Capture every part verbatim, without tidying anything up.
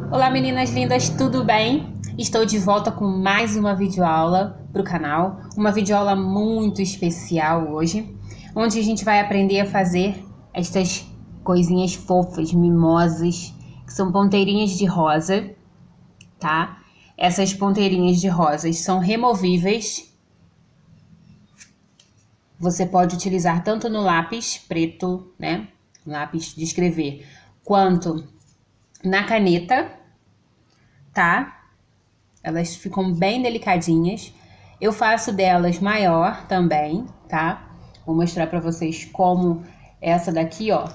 Olá meninas lindas, tudo bem? Estou de volta com mais uma videoaula para o canal, uma videoaula muito especial hoje, onde a gente vai aprender a fazer estas coisinhas fofas, mimosas, que são ponteirinhas de rosa, tá? Essas ponteirinhas de rosas são removíveis. Você pode utilizar tanto no lápis preto, né? Lápis de escrever, quanto na caneta, tá? Elas ficam bem delicadinhas. Eu faço delas maior também, tá? Vou mostrar pra vocês como essa daqui, ó.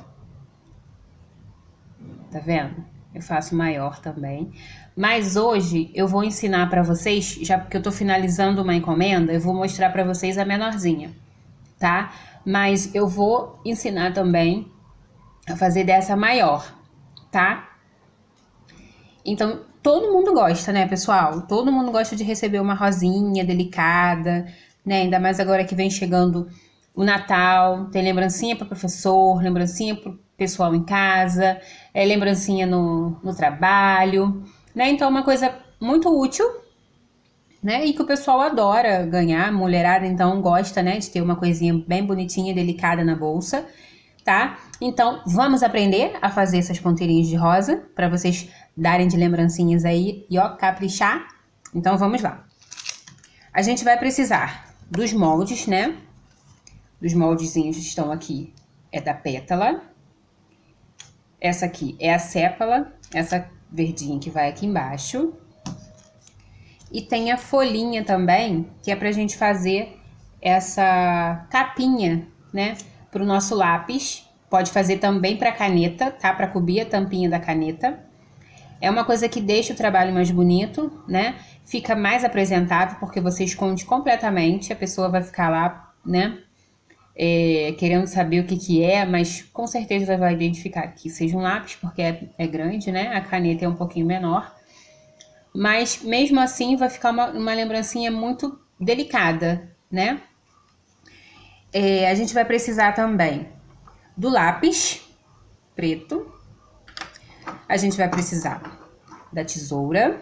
Tá vendo? Eu faço maior também. Mas hoje eu vou ensinar pra vocês, já porque eu tô finalizando uma encomenda, eu vou mostrar pra vocês a menorzinha, tá? Mas eu vou ensinar também a fazer dessa maior, tá? Então, todo mundo gosta, né, pessoal? Todo mundo gosta de receber uma rosinha delicada, né? Ainda mais agora que vem chegando o Natal. Tem lembrancinha para professor, lembrancinha para o pessoal em casa, é, lembrancinha no, no trabalho, né? Então, é uma coisa muito útil, né? E que o pessoal adora ganhar. A mulherada, então, gosta, né, de ter uma coisinha bem bonitinha, delicada na bolsa, tá? Então, vamos aprender a fazer essas ponteirinhas de rosa para vocês darem de lembrancinhas aí e, ó, caprichar. Então, vamos lá. A gente vai precisar dos moldes, né? Os moldezinhos estão aqui, é da pétala. Essa aqui é a sépala, essa verdinha que vai aqui embaixo. E tem a folhinha também, que é pra gente fazer essa capinha, né? Pro nosso lápis. Pode fazer também pra caneta, tá? Pra cobrir a tampinha da caneta. É uma coisa que deixa o trabalho mais bonito, né? Fica mais apresentável, porque você esconde completamente. A pessoa vai ficar lá, né? É, querendo saber o que que é, mas com certeza vai identificar que seja um lápis, porque é, é grande, né? A caneta é um pouquinho menor. Mas mesmo assim vai ficar uma, uma lembrancinha muito delicada, né? É, a gente vai precisar também do lápis preto. A gente vai precisar da tesoura,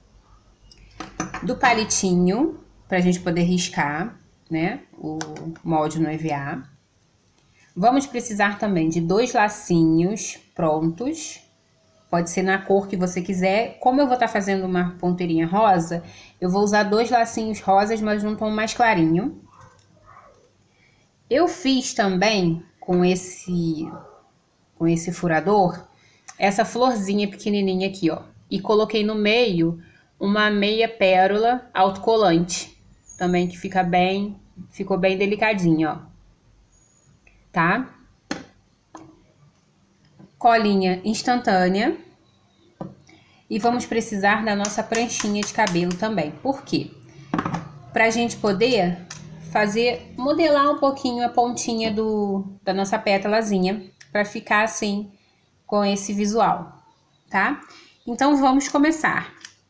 do palitinho, pra gente poder riscar, né, o molde no E V A. Vamos precisar também de dois lacinhos prontos. Pode ser na cor que você quiser. Como eu vou estar fazendo uma ponteirinha rosa, eu vou usar dois lacinhos rosas, mas num tom mais clarinho. Eu fiz também com esse, com esse furador, essa florzinha pequenininha aqui, ó. E coloquei no meio uma meia pérola autocolante. Também que fica bem, ficou bem delicadinho, ó. Tá? Colinha instantânea. E vamos precisar da nossa pranchinha de cabelo também. Por quê? Pra gente poder fazer, modelar um pouquinho a pontinha do, da nossa pétalazinha, pra ficar assim, com esse visual, tá? Então, vamos começar.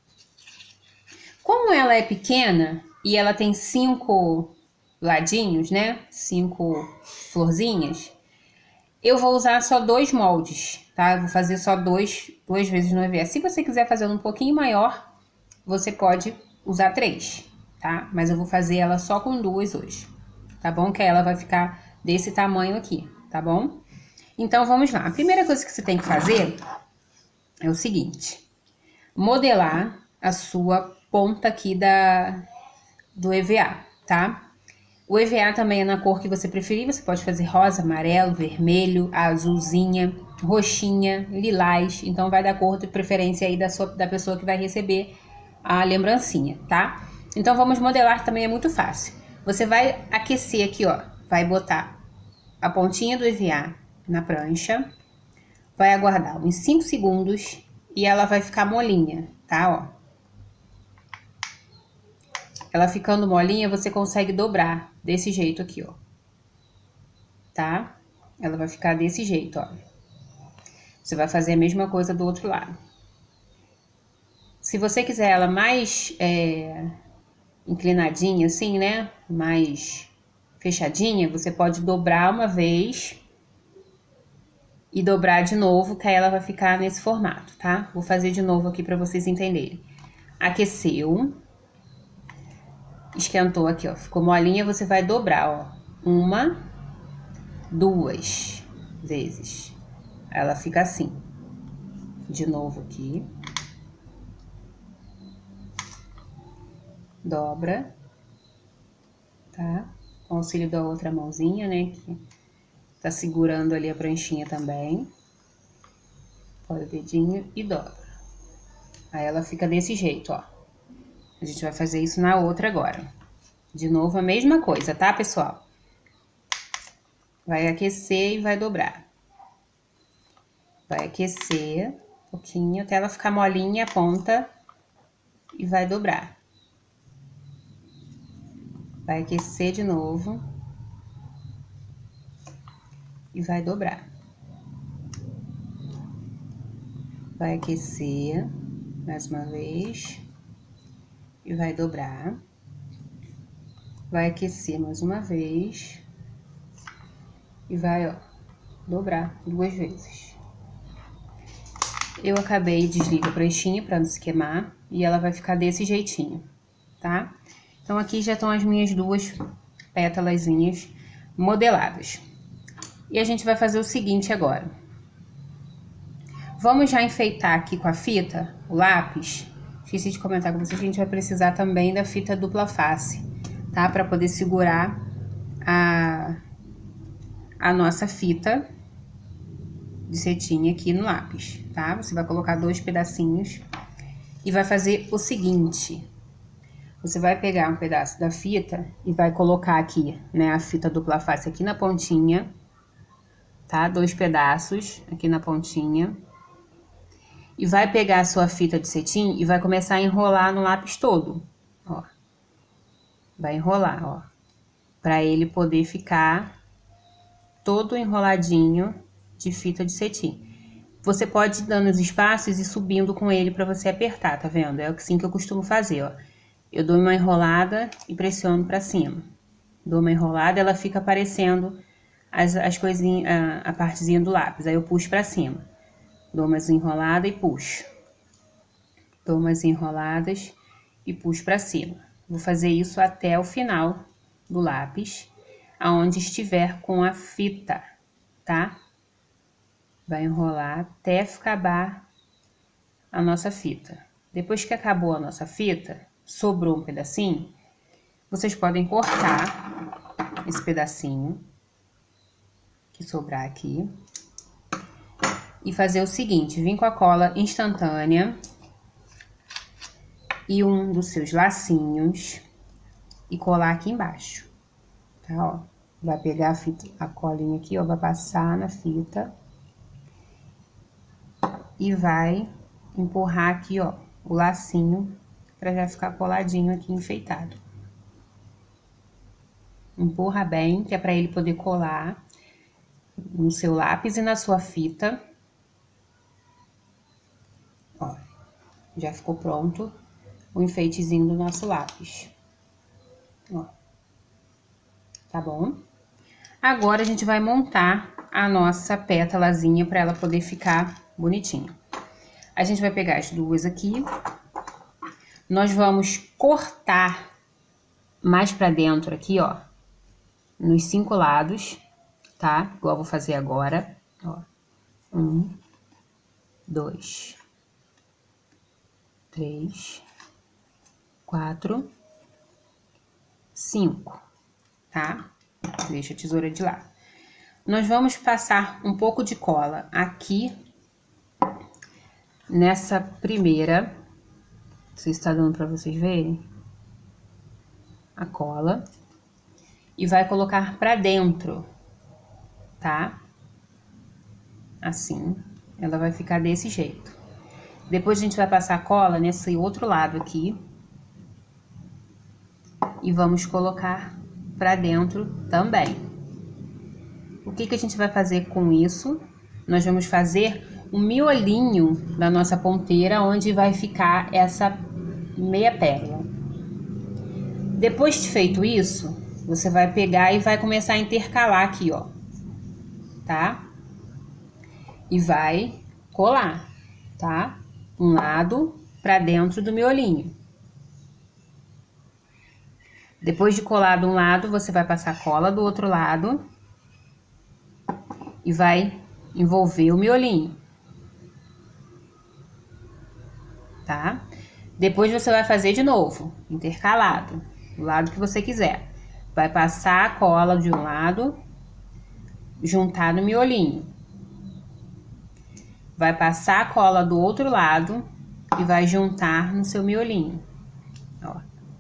Como ela é pequena e ela tem cinco ladinhos, né? Cinco florzinhas, eu vou usar só dois moldes, tá? Eu vou fazer só dois, duas vezes no E V A. Se você quiser fazer um pouquinho maior, você pode usar três, tá? Mas eu vou fazer ela só com duas hoje, tá bom? Que ela vai ficar desse tamanho aqui, tá bom? Então, vamos lá. A primeira coisa que você tem que fazer é o seguinte: modelar a sua ponta aqui da, do E V A, tá? O E V A também é na cor que você preferir, você pode fazer rosa, amarelo, vermelho, azulzinha, roxinha, lilás, então vai da cor de preferência aí da, sua, da pessoa que vai receber a lembrancinha, tá? Então vamos modelar, também é muito fácil. Você vai aquecer aqui, ó, vai botar a pontinha do E V A na prancha, vai aguardar uns cinco segundos e ela vai ficar molinha, tá, ó. Ela ficando molinha, você consegue dobrar desse jeito aqui, ó. Tá? Ela vai ficar desse jeito, ó. Você vai fazer a mesma coisa do outro lado. Se você quiser ela mais é, inclinadinha, assim, né? Mais fechadinha, você pode dobrar uma vez e dobrar de novo, que aí ela vai ficar nesse formato, tá? Vou fazer de novo aqui pra vocês entenderem. Aqueceu. Esquentou aqui, ó. Ficou molinha, você vai dobrar, ó. Uma, duas vezes. Ela fica assim. De novo aqui. Dobra. Tá? Com o auxílio da outra mãozinha, né? Que tá segurando ali a pranchinha também. Põe o dedinho e dobra. Aí ela fica desse jeito, ó. A gente vai fazer isso na outra agora. De novo a mesma coisa, tá, pessoal? Vai aquecer e vai dobrar. Vai aquecer um pouquinho até ela ficar molinha a ponta e vai dobrar. Vai aquecer de novo e vai dobrar. Vai aquecer mais uma vez e vai dobrar. Vai aquecer mais uma vez e vai, ó, dobrar duas vezes. Eu acabei, desliga a pranchinha para não se queimar e ela vai ficar desse jeitinho, tá? Então aqui já estão as minhas duas pétalazinhas modeladas. E a gente vai fazer o seguinte agora. Vamos já enfeitar aqui com a fita, o lápis. Esqueci de comentar com vocês que a gente vai precisar também da fita dupla face, tá? Para poder segurar a, a nossa fita de cetim aqui no lápis, tá? Você vai colocar dois pedacinhos e vai fazer o seguinte. Você vai pegar um pedaço da fita e vai colocar aqui, né, a fita dupla face aqui na pontinha, tá? Dois pedaços aqui na pontinha. E vai pegar a sua fita de cetim e vai começar a enrolar no lápis todo, ó. Vai enrolar, ó, pra ele poder ficar todo enroladinho de fita de cetim. Você pode ir dando os espaços e subindo com ele pra você apertar, tá vendo? É assim que eu costumo fazer, ó. Eu dou uma enrolada e pressiono pra cima. Dou uma enrolada, ela fica aparecendo as, as coisinhas, a, a partezinha do lápis. Aí eu puxo pra cima. Dou umas enroladas e puxo. Dou umas enroladas e puxo pra cima. Vou fazer isso até o final do lápis, aonde estiver com a fita, tá? Vai enrolar até acabar a nossa fita. Depois que acabou a nossa fita, sobrou um pedacinho, vocês podem cortar esse pedacinho que sobrar aqui. E fazer o seguinte, vir com a cola instantânea e um dos seus lacinhos e colar aqui embaixo, tá, ó. Vai pegar a fita, a colinha aqui, ó, vai passar na fita e vai empurrar aqui, ó, o lacinho pra já ficar coladinho aqui, enfeitado. Empurra bem, que é pra ele poder colar no seu lápis e na sua fita. Ó, já ficou pronto o enfeitezinho do nosso lápis. Ó, tá bom? Agora, a gente vai montar a nossa pétalazinha para ela poder ficar bonitinha. A gente vai pegar as duas aqui. Nós vamos cortar mais pra dentro aqui, ó, nos cinco lados, tá? Igual eu vou fazer agora, ó. Um, dois, três, quatro, cinco, tá? Deixa a tesoura de lado. Nós vamos passar um pouco de cola aqui nessa primeira, não sei se tá dando pra vocês verem, a cola, e vai colocar pra dentro, tá? Assim, ela vai ficar desse jeito. Depois a gente vai passar a cola nesse outro lado aqui e vamos colocar pra dentro também. O que que a gente vai fazer com isso? Nós vamos fazer um miolinho da nossa ponteira, onde vai ficar essa meia pérola. Depois de feito isso, você vai pegar e vai começar a intercalar aqui, ó, tá? e vai colar, tá? Um lado pra dentro do miolinho. Depois de colar de um lado, você vai passar cola do outro lado e vai envolver o miolinho, tá? Depois você vai fazer de novo, intercalado, do lado que você quiser. Vai passar a cola de um lado, juntar no miolinho. Vai passar a cola do outro lado e vai juntar no seu miolinho, ó.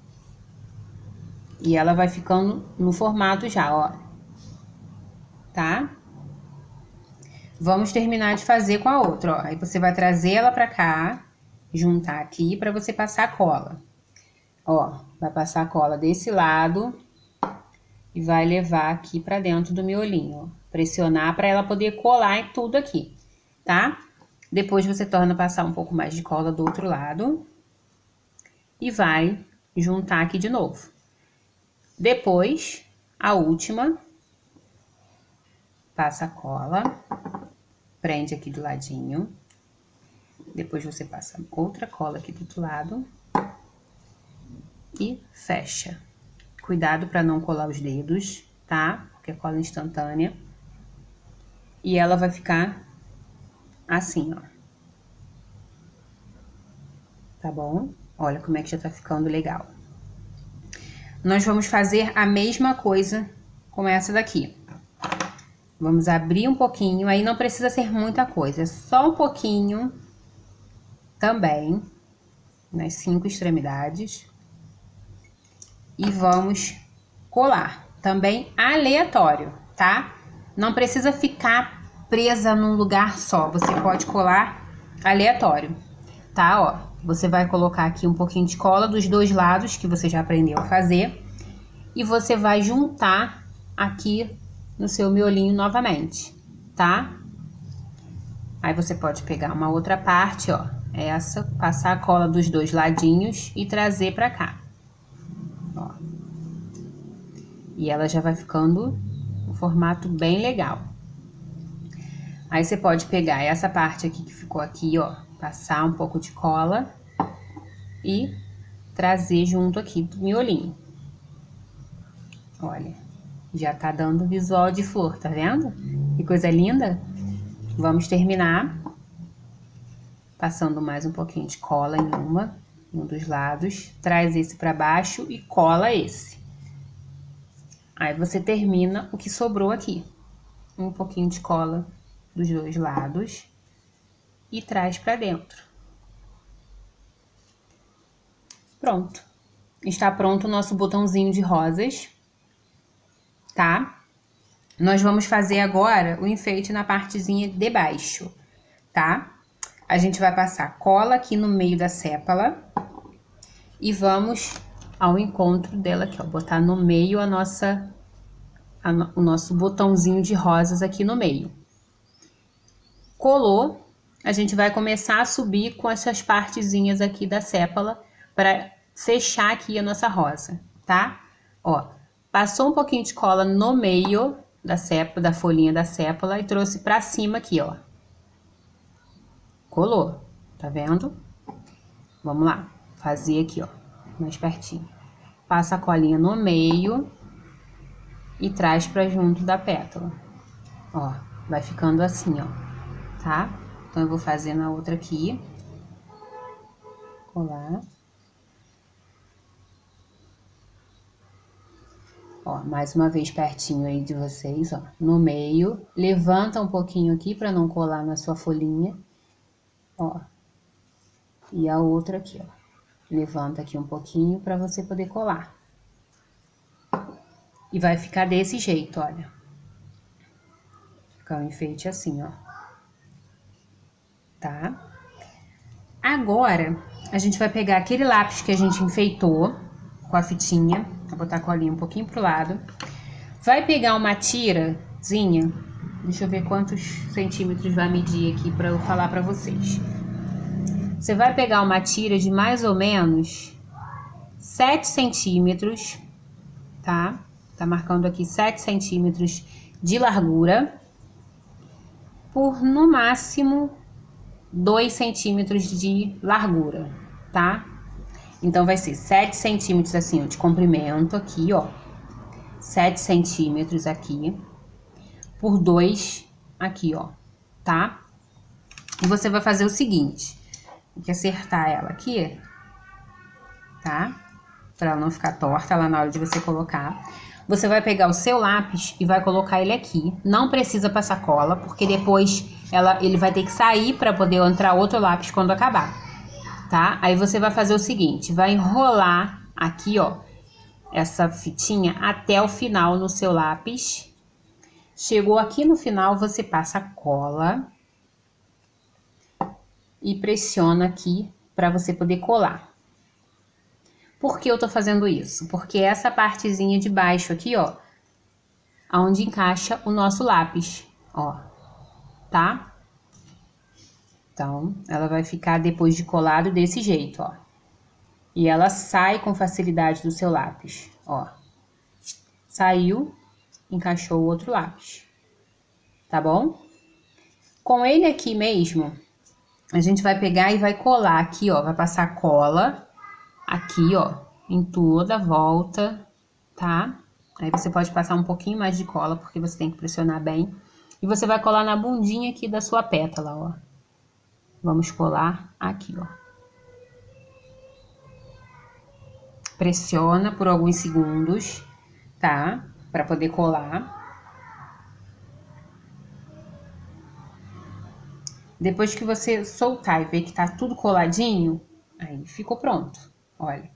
E ela vai ficando no formato já, ó, tá? Vamos terminar de fazer com a outra, ó. Aí você vai trazer ela pra cá, juntar aqui pra você passar a cola. Ó, vai passar a cola desse lado e vai levar aqui pra dentro do miolinho, ó. Pressionar pra ela poder colar em tudo aqui, tá? Depois você torna a passar um pouco mais de cola do outro lado e vai juntar aqui de novo. Depois, a última, passa a cola, prende aqui do ladinho. Depois você passa outra cola aqui do outro lado e fecha. Cuidado para não colar os dedos, tá? Porque é cola instantânea. E ela vai ficar assim, ó. Tá bom? Olha como é que já tá ficando legal. Nós vamos fazer a mesma coisa com essa daqui. Vamos abrir um pouquinho, aí não precisa ser muita coisa, é só um pouquinho também, nas cinco extremidades. E vamos colar, também aleatório, tá? Não precisa ficar presa num lugar só, você pode colar aleatório, tá? Ó, você vai colocar aqui um pouquinho de cola dos dois lados, que você já aprendeu a fazer, e você vai juntar aqui no seu miolinho novamente, tá? Aí você pode pegar uma outra parte, ó, essa, passar a cola dos dois ladinhos e trazer pra cá, ó. E ela já vai ficando um formato bem legal. Aí você pode pegar essa parte aqui que ficou aqui, ó, passar um pouco de cola e trazer junto aqui do miolinho. Olha, já tá dando visual de flor, tá vendo? Que coisa linda? Vamos terminar passando mais um pouquinho de cola em uma, em um dos lados, traz esse pra baixo e cola esse. Aí você termina o que sobrou aqui, um pouquinho de cola dos dois lados e traz pra dentro. Pronto. Está pronto o nosso botãozinho de rosas, tá? Nós vamos fazer agora o enfeite na partezinha de baixo, tá? A gente vai passar cola aqui no meio da sépala e vamos ao encontro dela aqui, ó, botar no meio a nossa, a no, o nosso botãozinho de rosas aqui no meio. Colou, a gente vai começar a subir com essas partezinhas aqui da sépala para fechar aqui a nossa rosa, tá? Ó, passou um pouquinho de cola no meio da sépala, da folhinha da sépala e trouxe pra cima aqui, ó. Colou, tá vendo? Vamos lá, fazer aqui, ó, mais pertinho. Passa a colinha no meio e traz pra junto da pétala. Ó, vai ficando assim, ó, tá? Então, eu vou fazer na outra aqui. Colar. Ó, mais uma vez pertinho aí de vocês, ó, no meio. Levanta um pouquinho aqui pra não colar na sua folhinha. Ó. E a outra aqui, ó. Levanta aqui um pouquinho pra você poder colar. E vai ficar desse jeito, olha. Ficar um enfeite assim, ó. Tá? Agora, a gente vai pegar aquele lápis que a gente enfeitou com a fitinha. Vou botar a colinha um pouquinho pro lado. Vai pegar uma tirazinha. Deixa eu ver quantos centímetros vai medir aqui pra eu falar pra vocês. Você vai pegar uma tira de mais ou menos sete centímetros, tá? Tá marcando aqui sete centímetros de largura. por no máximo dois centímetros de largura, tá? Então vai ser sete centímetros assim, ó, de comprimento aqui, ó. sete centímetros aqui por dois aqui, ó, tá? E você vai fazer o seguinte, tem que acertar ela aqui, tá? Pra ela não ficar torta lá na hora de você colocar. Você vai pegar o seu lápis e vai colocar ele aqui. Não precisa passar cola, porque depois ela, ele vai ter que sair para poder entrar outro lápis quando acabar, tá? Aí você vai fazer o seguinte, vai enrolar aqui, ó, essa fitinha até o final no seu lápis. Chegou aqui no final, você passa cola e pressiona aqui para você poder colar. Por que eu tô fazendo isso? Porque essa partezinha de baixo aqui, ó, aonde encaixa o nosso lápis, ó, tá? Então, ela vai ficar depois de colado desse jeito, ó. E ela sai com facilidade do seu lápis, ó. Saiu, encaixou o outro lápis, tá bom? Com ele aqui mesmo, a gente vai pegar e vai colar aqui, ó, vai passar cola aqui, ó, em toda a volta, tá? Aí você pode passar um pouquinho mais de cola, porque você tem que pressionar bem. E você vai colar na bundinha aqui da sua pétala, ó. Vamos colar aqui, ó. Pressiona por alguns segundos, tá? Pra poder colar. Depois que você soltar e ver que tá tudo coladinho, aí ficou pronto, olha.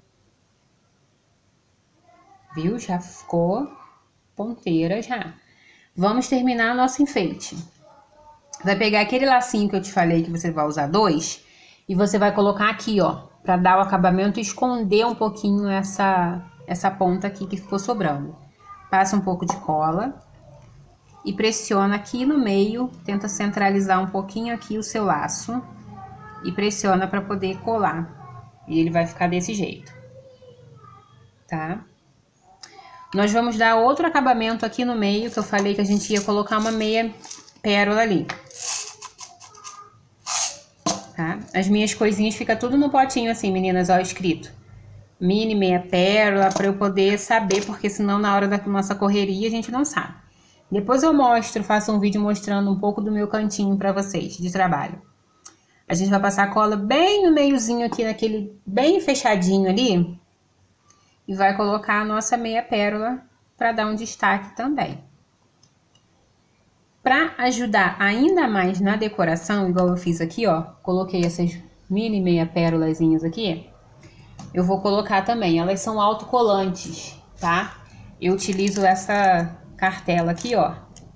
Viu? Já ficou ponteira já. Vamos terminar nosso enfeite. Vai pegar aquele lacinho que eu te falei que você vai usar dois e você vai colocar aqui, ó, pra dar o acabamento e esconder um pouquinho essa, essa ponta aqui que ficou sobrando. Passa um pouco de cola e pressiona aqui no meio, tenta centralizar um pouquinho aqui o seu laço e pressiona pra poder colar. E ele vai ficar desse jeito, tá? Nós vamos dar outro acabamento aqui no meio, que eu falei que a gente ia colocar uma meia pérola ali. Tá? As minhas coisinhas ficam tudo no potinho assim, meninas, ó, escrito. Mini, meia pérola, pra eu poder saber, porque senão na hora da nossa correria a gente não sabe. Depois eu mostro, faço um vídeo mostrando um pouco do meu cantinho pra vocês, de trabalho. A gente vai passar a cola bem no meiozinho aqui, naquele bem fechadinho ali. E vai colocar a nossa meia pérola para dar um destaque também. Para ajudar ainda mais na decoração, igual eu fiz aqui, ó, coloquei essas mini meia pérolazinhas aqui. Eu vou colocar também, elas são autocolantes, tá? Eu utilizo essa cartela aqui, ó.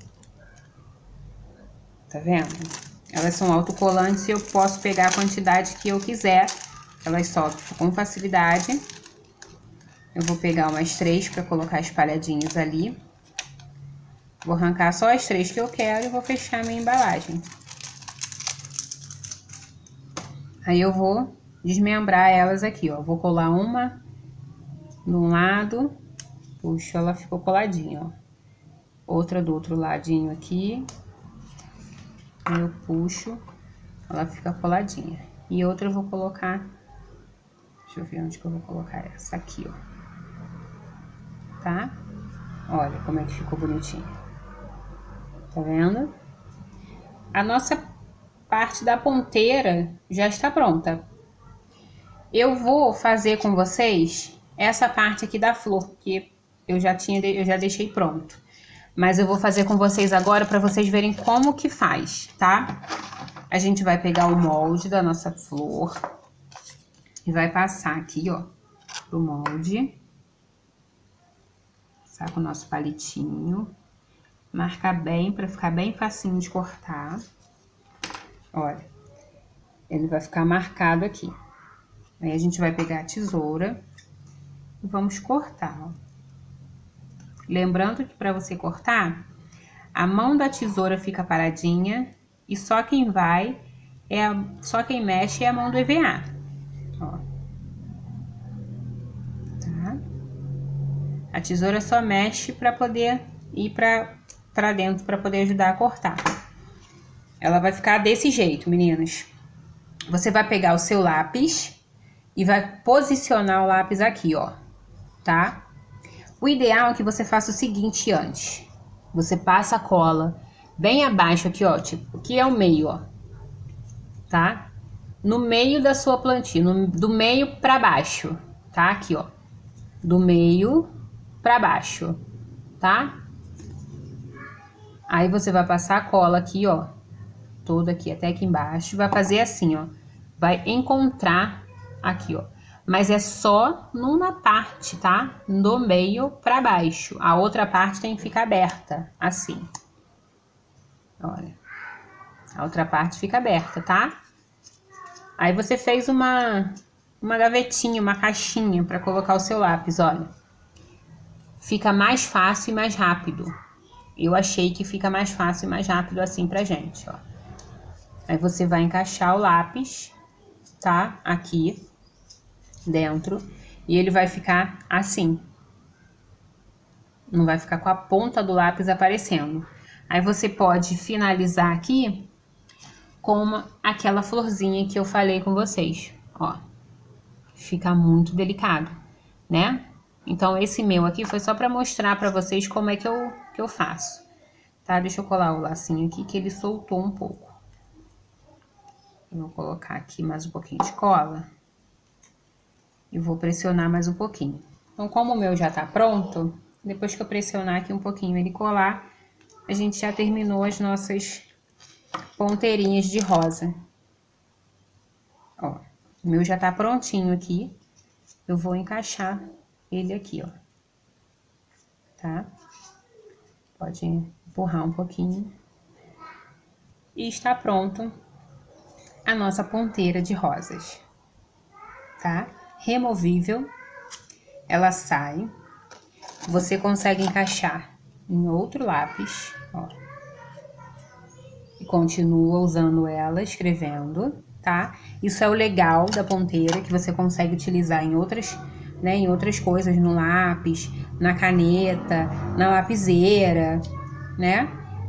Tá vendo? Elas são autocolantes e eu posso pegar a quantidade que eu quiser. Elas soltam com facilidade. Eu vou pegar umas três para colocar espalhadinhas ali. Vou arrancar só as três que eu quero e vou fechar a minha embalagem. Aí eu vou desmembrar elas aqui, ó. Vou colar uma de um lado, puxo, ela ficou coladinha, ó. Outra do outro ladinho aqui. Aí eu puxo, ela fica coladinha. E outra eu vou colocar, deixa eu ver onde que eu vou colocar essa aqui, ó. Tá? Olha como é que ficou bonitinho. Tá vendo? A nossa parte da ponteira já está pronta. Eu vou fazer com vocês essa parte aqui da flor, que eu já tinha, eu já deixei pronto. Mas eu vou fazer com vocês agora para vocês verem como que faz, tá? A gente vai pegar o molde da nossa flor e vai passar aqui, ó, pro molde. Passar com o nosso palitinho. Marcar bem, para ficar bem facinho de cortar. Olha, ele vai ficar marcado aqui. Aí a gente vai pegar a tesoura e vamos cortar, ó. Lembrando que para você cortar, a mão da tesoura fica paradinha e só quem vai, é a, só quem mexe é a mão do E V A. Ó. Tá? A tesoura só mexe para poder ir para para dentro, para poder ajudar a cortar. ela vai ficar desse jeito, meninas. Você vai pegar o seu lápis e vai posicionar o lápis aqui, ó, tá? O ideal é que você faça o seguinte antes. Você passa a cola bem abaixo aqui, ó, tipo, aqui é o meio, ó, tá? No meio da sua plantinha, no, do meio pra baixo, tá? Aqui, ó, do meio pra baixo, tá? Aí você vai passar a cola aqui, ó, toda aqui, até aqui embaixo, vai fazer assim, ó, vai encontrar aqui, ó, mas é só numa parte, tá? Do meio pra baixo, a outra parte tem que ficar aberta, assim. Olha, a outra parte fica aberta, tá? Aí você fez uma, uma gavetinha, uma caixinha pra colocar o seu lápis, olha. Fica mais fácil e mais rápido. Eu achei que fica mais fácil e mais rápido assim pra gente, ó. Aí você vai encaixar o lápis, tá? Aqui dentro. E ele vai ficar assim. Não vai ficar com a ponta do lápis aparecendo. Aí você pode finalizar aqui com uma, aquela florzinha que eu falei com vocês, ó. Fica muito delicado, né? Então esse meu aqui foi só pra mostrar pra vocês como é que eu, que eu faço, tá? Deixa eu colar o lacinho aqui que ele soltou um pouco. Eu vou colocar aqui mais um pouquinho de cola e vou pressionar mais um pouquinho. Então, como o meu já tá pronto, depois que eu pressionar aqui um pouquinho ele colar, a gente já terminou as nossas ponteirinhas de rosa. Ó, o meu já tá prontinho aqui. Eu vou encaixar ele aqui, ó. Tá? Pode empurrar um pouquinho. E está pronto a nossa ponteira de rosas. Tá? Removível. Ela sai. Você consegue encaixar em outro lápis, ó. E continua usando ela, escrevendo, tá? Isso é o legal da ponteira, que você consegue utilizar em outras, né, em outras coisas, no lápis, na caneta, na lapiseira, né?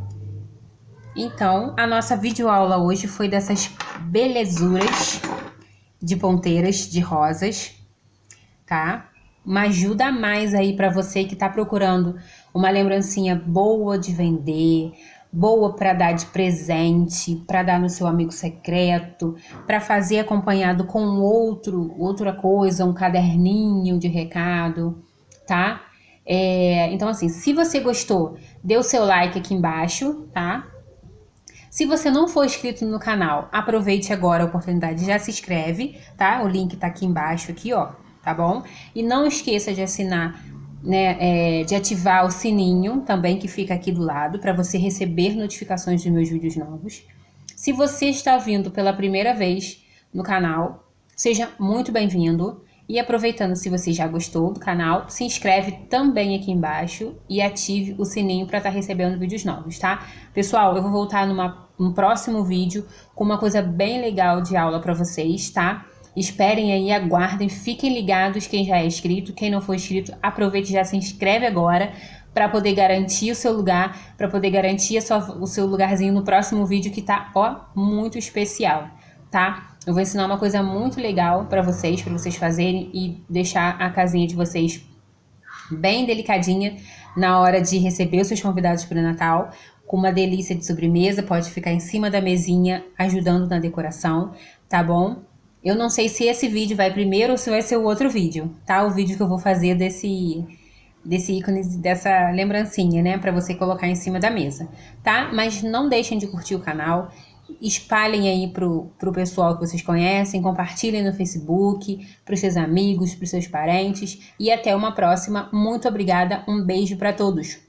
Então, a nossa videoaula hoje foi dessas belezuras de ponteiras de rosas, tá? Uma ajuda a mais aí para você que tá procurando uma lembrancinha boa de vender, boa para dar de presente, para dar no seu amigo secreto, para fazer acompanhado com outro, outra coisa, um caderninho de recado, tá? É, então assim, se você gostou, dê o seu like aqui embaixo, tá? Se você não for inscrito no canal, aproveite agora a oportunidade, já se inscreve, tá? O link tá aqui embaixo, aqui, ó, tá bom? E não esqueça de assinar, né, é, de ativar o sininho também que fica aqui do lado para você receber notificações dos meus vídeos novos. Se você está vindo pela primeira vez no canal, seja muito bem-vindo. E aproveitando, se você já gostou do canal, se inscreve também aqui embaixo e ative o sininho para estar recebendo vídeos novos, tá? Pessoal, eu vou voltar numa, num próximo vídeo com uma coisa bem legal de aula para vocês, tá? Esperem aí, aguardem, fiquem ligados quem já é inscrito, quem não for inscrito, aproveite e já se inscreve agora para poder garantir o seu lugar, para poder garantir a sua, o seu lugarzinho no próximo vídeo que tá, ó, muito especial, tá? Eu vou ensinar uma coisa muito legal para vocês, para vocês fazerem e deixar a casinha de vocês bem delicadinha na hora de receber os seus convidados para o Natal, com uma delícia de sobremesa, pode ficar em cima da mesinha ajudando na decoração, tá bom? Eu não sei se esse vídeo vai primeiro ou se vai ser o outro vídeo, tá? O vídeo que eu vou fazer desse, desse ícone, dessa lembrancinha, né? Pra você colocar em cima da mesa, tá? Mas não deixem de curtir o canal, espalhem aí pro, pro pessoal que vocês conhecem, compartilhem no Facebook, pros seus amigos, pros seus parentes. E até uma próxima. Muito obrigada, um beijo pra todos.